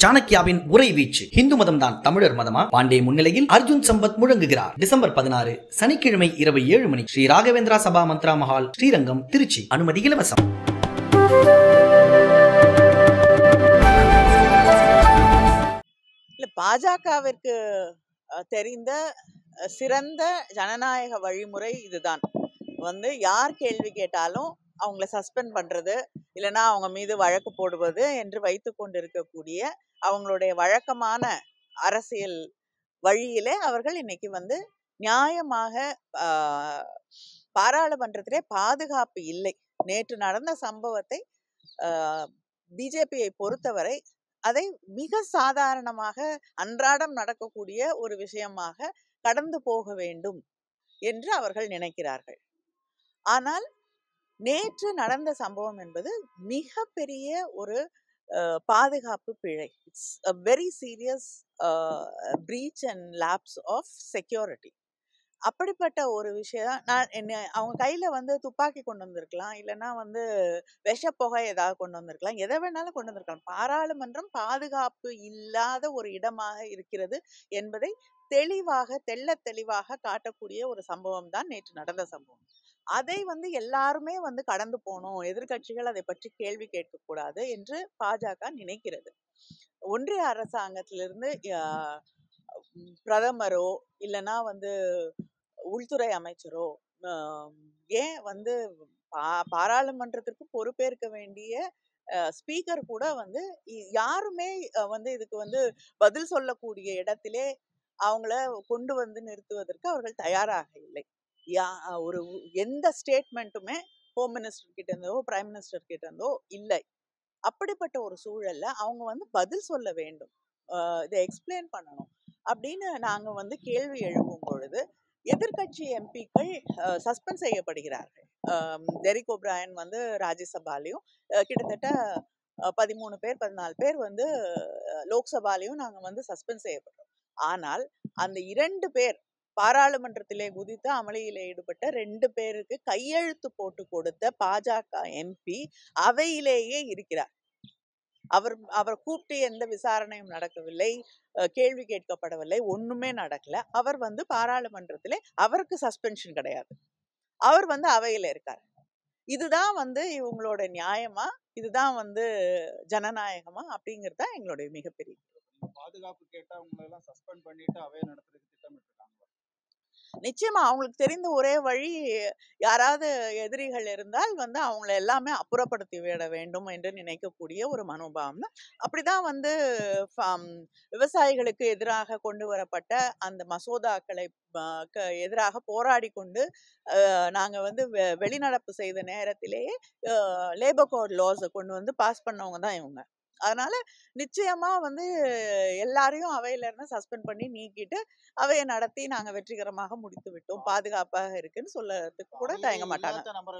சாணக்கியாவின் உரை வீச்சு. இந்து மதம் தான் தமிழர் மதமா? பாண்டே முன்னிலையில் அர்ஜுன் சம்பத் முழங்குகிறார். டிசம்பர் 16 சனிக்கிழமை இரவு 7 மணி ஸ்ரீ ராகவேந்திரா சபா மந்த்ரா மஹால், ஸ்ரீரங்கம், திருச்சி. அனுமதி இலவசம். பாஜகவிற்கு தெரிந்த சிறந்த ஜனநாயக வழிமுறை இதுதான். யார் கேள்வி கேட்டாலும் அவங்கள சஸ்பெண்ட் பண்றது, இல்லைன்னா அவங்க மீது வழக்கு போடுவது என்று வைத்து கொண்டிருக்கக்கூடிய அவங்களுடைய வழக்கமான அரசியல் வழியிலே அவர்கள் இன்னைக்கு நியாயமாக பாராளுமன்றத்திலே பாதுகாப்பு இல்லை. நேற்று நடந்த சம்பவத்தை பிஜேபியை பொறுத்தவரை அதை மிக சாதாரணமாக அன்றாடம் நடக்கக்கூடிய ஒரு விஷயமாக கடந்து போக வேண்டும் என்று அவர்கள் நினைக்கிறார்கள். ஆனால் நேற்று நடந்த சம்பவம் என்பது மிக பெரிய ஒரு பாதுகாப்பு பிழை. It's a very serious breach and lapse of security. அப்படிப்பட்ட ஒரு விஷயம். அவங்க கையில துப்பாக்கி கொண்டு வந்திருக்கலாம், இல்லைன்னா விஷப்புகை ஏதாவது கொண்டு வந்திருக்கலாம், எதை வேணாலும் கொண்டு வந்திருக்கலாம். பாராளுமன்றம் பாதுகாப்பு இல்லாத ஒரு இடமாக இருக்கிறது என்பதை தெள்ள தெளிவாக காட்டக்கூடிய ஒரு சம்பவம் தான் நேற்று நடந்த சம்பவம். அதை எல்லாருமே கடந்து போனோம், எதிர்கட்சிகள் அதை பற்றி கேள்வி கேட்கக்கூடாது என்று பாஜக நினைக்கிறது. ஒன்றிய அரசாங்கத்திலிருந்து பிரதமரோ இல்லைன்னா உள்துறை அமைச்சரோ ஏன் பாராளுமன்றத்திற்கு பொறுப்பேற்க வேண்டிய ஸ்பீக்கர் கூட யாருமே இதுக்கு பதில் சொல்லக்கூடிய இடத்திலே அவங்கள கொண்டு நிறுத்துவதற்கு அவர்கள் தயாராக இல்லை. ஒரு எந்த ஸ்டேட்மெண்ட்டுமே ஹோம் மினிஸ்டர் கிட்ட இருந்தோ பிரைம் மினிஸ்டர் கிட்ட இருந்தோ இல்லை. அப்படிப்பட்ட ஒரு சூழல்ல அவங்க பதில் சொல்ல வேண்டும், இதை எக்ஸ்பிளைன் பண்ணணும் அப்படின்னு நாங்க கேள்வி எழுப்பும் பொழுது எதிர்கட்சி எம்பிக்கள் சஸ்பெண்ட் செய்யப்படுகிறார்கள். டெரிக் ஓபிரையன் ராஜ்யசபாலையும் கிட்டத்தட்ட 13 பேர் 14 பேர் லோக்சபாலையும் நாங்க சஸ்பெண்ட் செய்யப்பட்டோம். ஆனால் அந்த 2 பேர் பாராளுமன்றத்திலே குதித்து அமளியிலே ஈடுபட்ட 2 பேருக்கு கையெழுத்து போட்டு கொடுத்த பாஜக எம்பி அவையிலேயே இருக்கிறார். அவர் கூப்பிட்டு எந்த விசாரணையும் நடக்கவில்லை, கேள்வி கேட்கப்படவில்லை, ஒண்ணுமே நடக்கல. அவர் பாராளுமன்றத்திலே அவருக்கு சஸ்பென்ஷன் கிடையாது, அவர் அவையில இருக்கார். இதுதான் இவங்களோட நியாயமா? இதுதான் ஜனநாயகமா? அப்படிங்கிறது தான் எங்களுடைய மிகப்பெரிய பாதுகாப்பு கேட்டா அவங்களை எல்லாம் சஸ்பெண்ட் பண்ணிட்டு அவையை நடத்துறதுக்கு திட்டமிட்டிருக்காங்க. நிச்சயமா அவங்களுக்கு தெரிந்த ஒரே வழி, யாராவது எதிரிகள் இருந்தால் அவங்கள எல்லாமே அப்புறப்படுத்தி விட வேண்டும் என்று நினைக்கக்கூடிய ஒரு மனோபாவம் தான். அப்படிதான் விவசாயிகளுக்கு எதிராக கொண்டு வரப்பட்ட அந்த மசோதாக்களை எதிராக போராடி கொண்டு நாங்க வெளிநடப்பு செய்த நேரத்திலேயே லேபர் கோட் லாஸை கொண்டு பாஸ் பண்ணவங்க தான் இவங்க. அதனால நிச்சயமா எல்லாரையும் அவையில இருந்து சஸ்பெண்ட் பண்ணி நீக்கிட்டு அவையை நடத்தி நாங்க வெற்றிகரமாக முடித்து விட்டோம், பாதுகாப்பாக இருக்குன்னு சொல்லறதுக்கு கூட தயங்க மாட்டாங்க.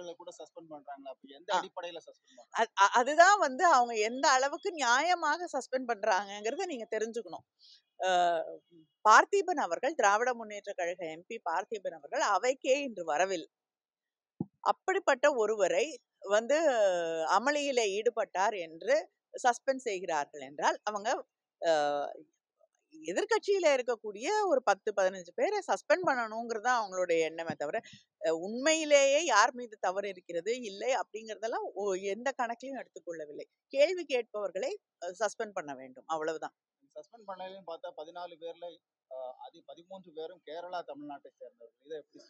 அதுதான் அவங்க எந்த அளவுக்கு நியாயமாக சஸ்பெண்ட் பண்றாங்கிறத நீங்க தெரிஞ்சுக்கணும். பார்த்திபன் அவர்கள், திராவிட முன்னேற்ற கழக எம்பி பார்த்திபன் அவர்கள் அவைக்கே இன்று வரவில்லை. அப்படிப்பட்ட ஒருவரை அமளியில ஈடுபட்டார் என்று சஸ்பெண்ட் செய்கிறார்கள் என்றால் அவங்க எதிர்கட்சியில இருக்கக்கூடிய ஒரு 10-15 பேரை சஸ்பெண்ட் பண்ணணுங்கிறது தான் அவங்களுடைய எண்ணமே தவிர உண்மையிலேயே யார் மீது தவறு இருக்கிறது இல்லை அப்படிங்கறதெல்லாம் எந்த கணக்கிலையும் எடுத்துக்கொள்ளவில்லை. கேள்வி கேட்பவர்களை சஸ்பெண்ட் பண்ண வேண்டும், அவ்வளவுதான். சஸ்பெண்ட் பண்ணலையும் பார்த்தா 14 பேர்ல 13 பேரும் கேரளா தமிழ்நாட்டை சேர்ந்தவர்கள். இதை எப்படி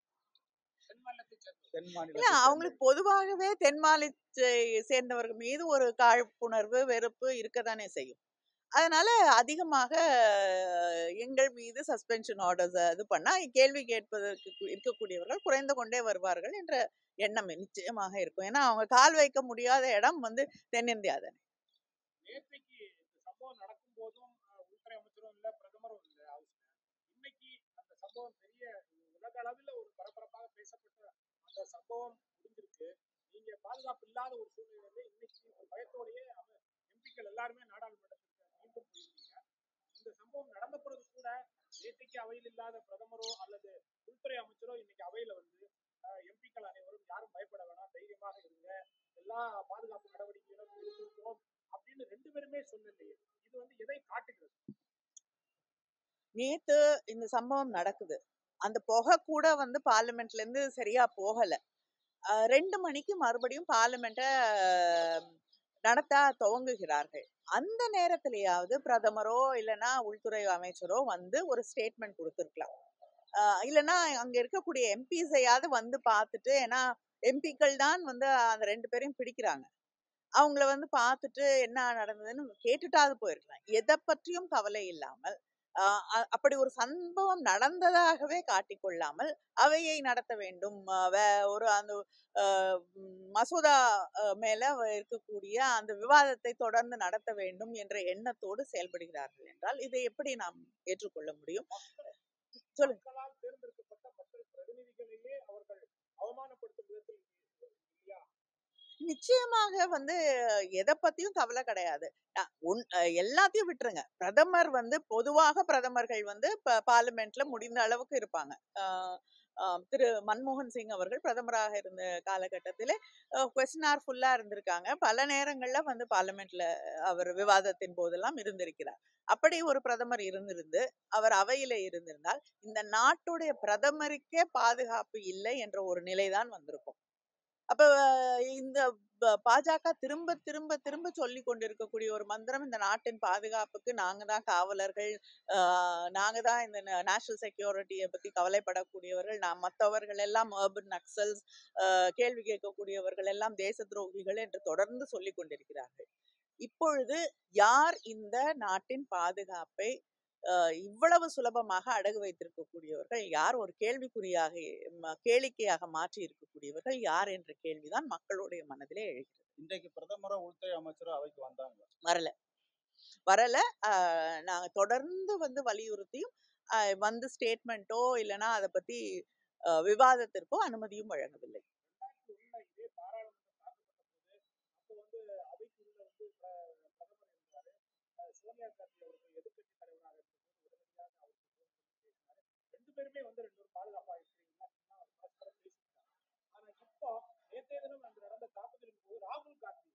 அவங்களுக்கு பொதுவாகவே தென் மாநிலத்தை சேர்ந்தவர்கள் மீது ஒரு காழ்ப்புணர்வு, வெறுப்பு இருக்கத்தானே செய்யும். அதனால அதிகமாக எங்கள் மீது சஸ்பென்ஷன் ஆர்டர்ஸ் இது பண்ணா கேள்வி கேட்பதற்கு இருக்கக்கூடியவர்கள் குறைந்து கொண்டே வருவார்கள் என்ற எண்ணம் நிச்சயமாக இருக்கும். ஏன்னா அவங்க கால் வைக்க முடியாத இடம் தென்னிந்தியா தானே. நேற்றைக்கு சம்பவம் நடக்கும் போதும் உள்துறை அமைச்சரும் இல்ல, பிரதமரும் இல்ல. இன்னைக்கு அந்த சம்பவம் பெரிய உலக அளவில் ஒரு பரபரப்பாக பேசப்பட்ட அந்த சம்பவம் முடிஞ்சிருக்கு. நீங்க பாதுகாப்பு இல்லாத ஒரு சூழ்நிலை இன்னைக்கு ஒரு பயத்தோடையே எம்பிக்கள் எல்லாருமே நாடாளுமன்றத்திற்கு மீண்டும் போயிருக்கீங்க. இந்த சம்பவம் நடந்த பிறகு கூட நேற்றைக்கு அவையில் இல்லாத பிரதமரோ அல்லது உள்துறை அமைச்சரோ இன்னைக்கு அவையில எம்பிக்கள் அனைவரும் யாரும் பயப்பட வேணாம், தைரியமாக இருங்க, எல்லா பாதுகாப்பு நடவடிக்கைகளும் அப்படின்னு 2 பேருமே சொல்லலையே. இது எதை காட்டுகிறது? நேத்து இந்த சம்பவம் நடக்குது. அந்த புகை கூட பார்லிமெண்ட்ல இருந்து சரியா போகல. 2 மணிக்கு மறுபடியும் பார்லிமெண்ட்ட நடத்த துவங்குகிறார்கள். அந்த நேரத்திலேயாவது பிரதமரோ இல்லனா உள்துறை அமைச்சரோ ஒரு ஸ்டேட்மெண்ட் கொடுத்திருக்கலாம். இல்லனா அங்க இருக்கக்கூடிய எம்பிஸையாவது பார்த்துட்டு, ஏன்னா எம்பிக்கள் தான் அந்த 2 பேரையும் பிடிக்கிறாங்க. அவங்கள பார்த்துட்டு என்ன நடந்ததுன்னு கேட்டுட்டாவது போயிருக்கலாம். எதை பற்றியும் கவலை இல்லாமல் அப்படி ஒரு சம்பவம் நடந்ததாகவே காட்டிக்கொள்ளாமல் அவையை நடத்த வேண்டும். ஒரு அந்த மசோதா மேல இருக்கக்கூடிய அந்த விவாதத்தை தொடர்ந்து நடத்த வேண்டும் என்ற எண்ணத்தோடு செயல்படுகிறார்கள் என்றால் இதை எப்படி நாம் ஏற்றுக்கொள்ள முடியும்? சொல்லுங்க. மக்களால் தேர்ந்தெடுக்கப்பட்ட மக்கள் பிரதிநிதிகளையே அவர்கள் அவமானப்படுத்தும் விதத்தில் இல்லையா? நிச்சயமாக எதை பத்தியும் கவலை கிடையாது. எல்லாத்தையும் விட்டுருங்க. பிரதமர் பொதுவாக பிரதமர்கள் பார்லிமெண்ட்ல முடிந்த அளவுக்கு இருப்பாங்க. திரு மன்மோகன் சிங் அவர்கள் பிரதமராக இருந்த காலகட்டத்திலே கொஸ்டின் ஆர் ஃபுல்லா இருந்திருக்காங்க. பல நேரங்கள்ல பார்லிமெண்ட்ல அவர் விவாதத்தின் போதெல்லாம் இருந்திருக்கிறார். அப்படி ஒரு பிரதமர் இருந்திருந்து அவர் அவையில இருந்திருந்தால் இந்த நாட்டுடைய பிரதமருக்கே பாதுகாப்பு இல்லை என்ற ஒரு நிலைதான் வந்திருக்கும். அப்ப இந்த பாஜக திரும்ப திரும்ப திரும்ப சொல்லி கொண்டிருக்கக்கூடிய ஒரு மந்திரம், இந்த நாட்டின் பாதுகாப்புக்கு நாங்க தான் காவலர்கள், நாங்க தான் இந்த நேஷனல் செக்யூரிட்டியை பத்தி கவலைப்படக்கூடியவர்கள், மற்றவர்கள் எல்லாம் அர்பன் நக்சல்ஸ், கேள்வி கேட்கக்கூடியவர்கள் எல்லாம் தேச துரோகிகள் என்று தொடர்ந்து சொல்லி கொண்டிருக்கிறார்கள். இப்பொழுது யார் இந்த நாட்டின் பாதுகாப்பை இவ்வளவு சுலபமாக அடகு வைத்திருக்கக்கூடியவர்கள் யார்? ஒரு கேள்விக்குறியாக கேளிக்கையாக மாற்றி இருக்கக்கூடியவர்கள் யார் என்ற கேள்விதான் மக்களுடைய மனதிலே எழுகிறது. இன்றைக்கு பிரதமரோ உள்துறை அமைச்சரோ அவைக்கு வந்தாங்க? வரல. நாங்க தொடர்ந்து வலியுறுத்தியும் ஸ்டேட்மெண்ட்டோ இல்லைன்னா அதை பத்தி விவாதத்திற்கோ அனுமதியும் வழங்கவில்லை. இதே பாராளுமன்றம் தாக்கப்பட்ட போது அப்போ அவைக்குள்ள பிரதமர் இருந்தாரு. சோனியா காந்தி அவர்கள் எதிர்கட்சி தலைவராக இருந்தபோது உடனடியாக அவருக்கு பேசினாரு. 2 பேருமே 2 பேரும் பாதுகாப்பா இருக்கிறீங்களா பரஸ்பரம் பேசிட்டாங்க. ஆனா இப்போ நேற்றைய தினம் நடந்த தாக்குதலின் போது ராகுல் காந்தி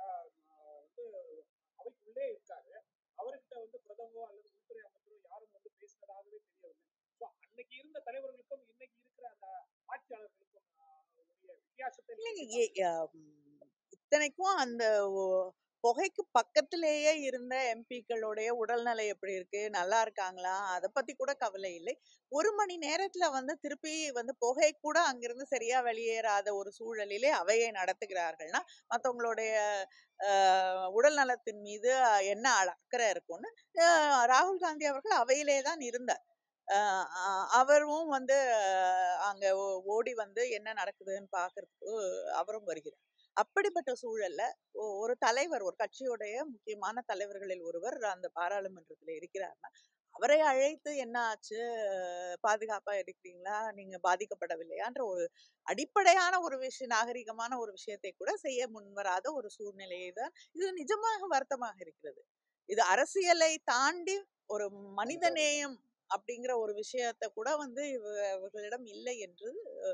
அவைக்குள்ளே இருக்காரு. அவர்கிட்ட பிரதமரோ அல்லது உள்துறை அமைச்சரோ யாரும் பேசினதாகவே தெரியவில்லை. அன்னைக்கு இருந்த தலைவர்களுக்கும் இன்னைக்கு இருக்கிற அந்த ஆட்சியாளர்களுக்கும் வித்தியாசத்தை இத்தனைக்கும் அந்த புகைக்கு பக்கத்திலேயே இருந்த எம்பிக்களுடைய உடல்நிலை எப்படி இருக்கு, நல்லா இருக்காங்களா, அதை பத்தி கூட கவலை இல்லை. 1 மணி நேரத்துல திருப்பி புகை கூட அங்கிருந்து சரியா வெளியேறாத ஒரு சூழலிலே அவையை நடத்துகிறார்கள்னா மற்றவங்களுடைய உடல் நலத்தின் மீது என்ன அக்கறை இருக்கும்னு ராகுல் காந்தி அவர்கள் அவையிலே தான் இருந்தார். அவரும் அங்க ஓடி என்ன நடக்குதுன்னு பாக்குறதுக்கு அவரும் வருகிறார். அப்படிப்பட்ட சூழல்ல ஒரு தலைவர், ஒரு கட்சியுடைய முக்கியமான தலைவர்களில் ஒருவர் அந்த பாராளுமன்றத்துல இருக்கிறார்னா அவரை அழைத்து என்ன ஆச்சு, பாதுகாப்பா இருக்கிறீங்களா, நீங்க பாதிக்கப்படவில்லையான்ற ஒரு அடிப்படையான ஒரு நாகரிகமான ஒரு விஷயத்தை கூட செய்ய முன்வராத ஒரு சூழ்நிலையை தான் இது நிஜமாக வருத்தமாக இருக்கிறது. இது அரசியலை தாண்டி ஒரு மனிதநேயம் அப்படிங்கிற ஒரு விஷயத்தை கூட இவர்களிடம் இல்லை என்று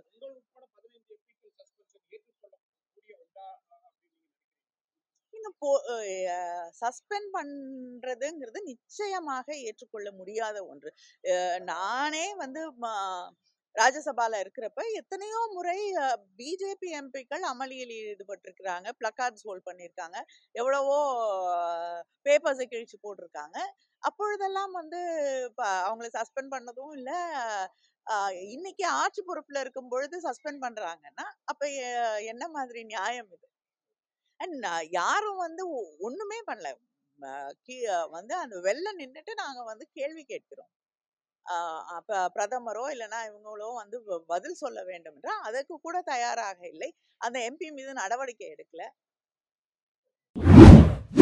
சஸ்பெண்ட் பண்றதுங்கிறது நிச்சயமாக ஏற்றுக்கொள்ள முடியாத ஒன்று. நானே ராஜ்யசபால இருக்கிறப்ப எத்தனையோ முறை பிஜேபி எம்பிக்கள் அமளியில் ஈடுபட்டிருக்கிறாங்க, பிளக்கார்ட்ஸ் ஹோல்ட் பண்ணியிருக்காங்க, எவ்வளவோ பேப்பர்ஸை கிழிச்சு போட்டிருக்காங்க. அப்பொழுதெல்லாம் அவங்களை சஸ்பெண்ட் பண்ணதும் இல்லை. இன்னைக்கு ஆட்சி பொறுப்புல இருக்கும் பொழுது சஸ்பெண்ட் பண்றாங்கன்னா அப்ப என்ன மாதிரி நியாயம் இது? அண்ட் யாரும் ஒண்ணுமே பண்ணல. அந்த வெள்ள நின்னுட்டு நாங்க கேள்வி கேட்கிறோம். பிரதமரோ இல்லைன்னா இவங்களோ பதில் சொல்ல வேண்டும் என்றால் அதற்கு கூட தயாராக இல்லை. அந்த எம்பி மீது நடவடிக்கை எடுக்கல.